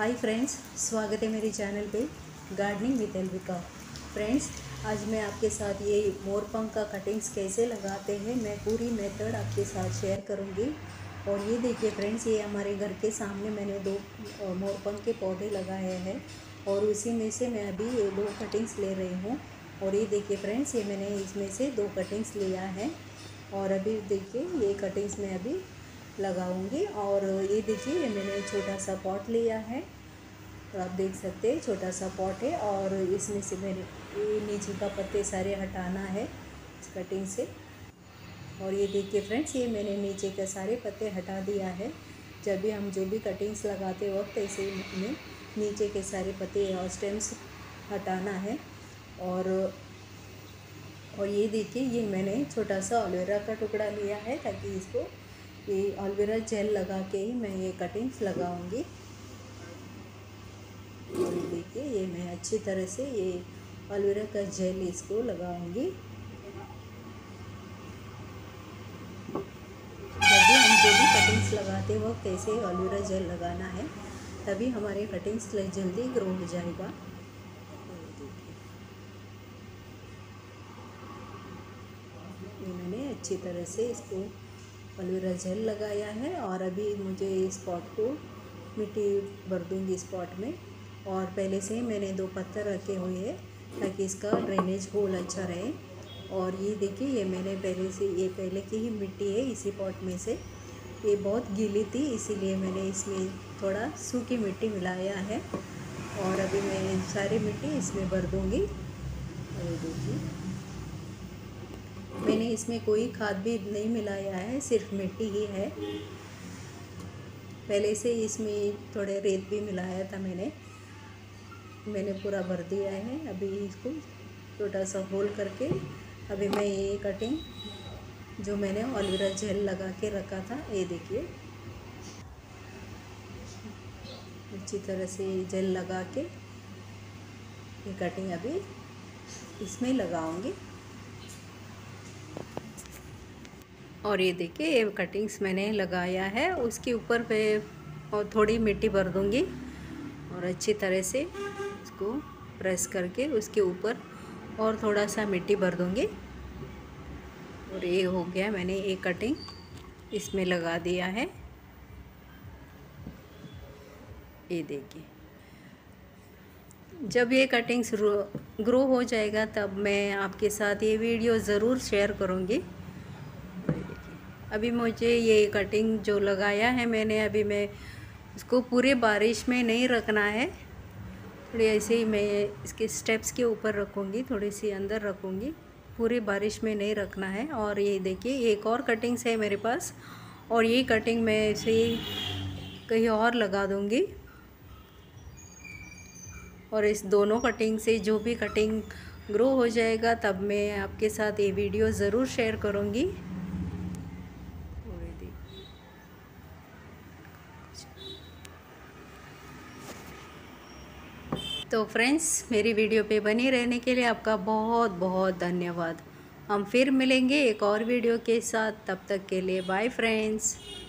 Hi friends, स्वागत है मेरे चैनल पे गार्डनिंग विद एल्विका। फ्रेंड्स, आज मैं आपके साथ ये मोरपंख का कटिंग्स कैसे लगाते हैं मैं पूरी मेथड आपके साथ शेयर करूँगी। और ये देखिए फ्रेंड्स, ये हमारे घर के सामने मैंने दो मोरपंख के पौधे लगाए हैं और उसी में से मैं अभी ये दो कटिंग्स ले रही हूँ। और ये देखिए फ्रेंड्स, ये मैंने इसमें से दो कटिंग्स लिया है और अभी देखिए ये कटिंग्स मैं अभी लगाऊंगी। और ये देखिए, ये मैंने छोटा सा पॉट लिया है, तो आप देख सकते हैं छोटा सा पॉट है और इसमें से मैंने ये नीचे का पत्ते सारे हटाना है इस कटिंग से। और ये देखिए फ्रेंड्स, ये मैंने नीचे के सारे पत्ते हटा दिया है। जब भी हम जो भी कटिंग्स लगाते वक्त ऐसे ही हमें नीचे के सारे पत्ते और स्टेम्स हटाना है। और ये देखिए, ये मैंने छोटा सा एलोवेरा का टुकड़ा लिया है ताकि इसको ये एलोवेरा जेल लगा के ही मैं ये कटिंग्स लगाऊंगी। और ये देखिए, ये मैं अच्छी तरह से ये एलोवेरा का जेल इसको लगाऊंगी। जब भी हम जो भी कटिंग्स लगाते वक्त ऐसे एलोवेरा जेल लगाना है, तभी हमारे कटिंग्स जल्दी ग्रो हो जाएगा। ये मैंने अच्छी तरह से इसको एलोवेरा जेल लगाया है और अभी मुझे इस पॉट को मिट्टी भर दूँगी इस पॉट में। और पहले से मैंने दो पत्थर रखे हुए हैं ताकि इसका ड्रेनेज होल अच्छा रहे। और ये देखिए, ये मैंने पहले की ही मिट्टी है इसी पॉट में से। ये बहुत गीली थी इसीलिए मैंने इसमें थोड़ा सूखी मिट्टी मिलाया है और अभी मैं सारी मिट्टी इसमें भर दूँगी। और ये देखिए, मैंने इसमें कोई खाद भी नहीं मिलाया है, सिर्फ मिट्टी ही है। पहले से इसमें थोड़े रेत भी मिलाया था मैंने पूरा भर दिया है। अभी इसको छोटा सा होल करके अभी मैं ये कटिंग जो मैंने एलोवेरा जेल लगा के रखा था, ये देखिए अच्छी तरह से जेल लगा के ये कटिंग अभी इसमें लगाऊंगी। और ये देखिए, ये कटिंग्स मैंने लगाया है, उसके ऊपर पे और थोड़ी मिट्टी भर दूंगी और अच्छी तरह से इसको प्रेस करके उसके ऊपर और थोड़ा सा मिट्टी भर दूंगी। और ये हो गया, मैंने एक कटिंग इसमें लगा दिया है। ये देखिए, जब ये कटिंग्स ग्रो हो जाएगा तब मैं आपके साथ ये वीडियो ज़रूर शेयर करूँगी। अभी मुझे ये कटिंग जो लगाया है मैंने, अभी मैं इसको पूरे बारिश में नहीं रखना है, थोड़ी ऐसे ही मैं इसके स्टेप्स के ऊपर रखूँगी, थोड़ी सी अंदर रखूँगी, पूरी बारिश में नहीं रखना है। और ये देखिए, एक और कटिंग्स है मेरे पास और ये कटिंग मैं ऐसे कहीं और लगा दूँगी। और इस दोनों कटिंग से जो भी कटिंग ग्रो हो जाएगा तब मैं आपके साथ ये वीडियो ज़रूर शेयर करूँगी। तो फ्रेंड्स, मेरी वीडियो पे बनी रहने के लिए आपका बहुत बहुत धन्यवाद। हम फिर मिलेंगे एक और वीडियो के साथ, तब तक के लिए बाय फ्रेंड्स।